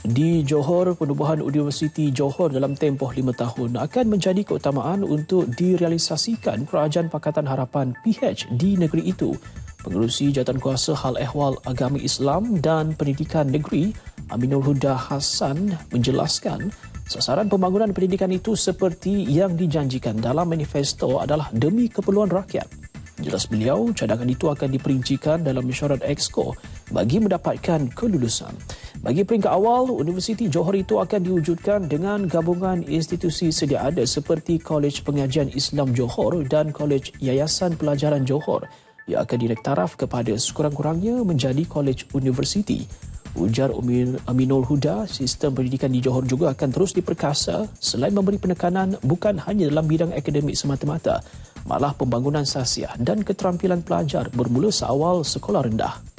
Di Johor, penubuhan Universiti Johor dalam tempoh 5 tahun akan menjadi keutamaan untuk direalisasikan Kerajaan Pakatan Harapan PH di negeri itu. Pengerusi Jawatankuasa Hal Ehwal Agama Islam dan Pendidikan Negeri Aminul Huda Hassan menjelaskan sasaran pembangunan pendidikan itu seperti yang dijanjikan dalam manifesto adalah demi keperluan rakyat. Jelas beliau, cadangan itu akan diperincikan dalam mesyuarat Exco bagi mendapatkan kelulusan. Bagi peringkat awal, Universiti Johor itu akan diwujudkan dengan gabungan institusi sedia ada seperti Kolej Pengajian Islam Johor dan Kolej Yayasan Pelajaran Johor yang akan direktaraf kepada sekurang-kurangnya menjadi kolej universiti. Ujar Aminul Huda, sistem pendidikan di Johor juga akan terus diperkasa selain memberi penekanan bukan hanya dalam bidang akademik semata-mata, malah pembangunan sasiah dan keterampilan pelajar bermula seawal sekolah rendah.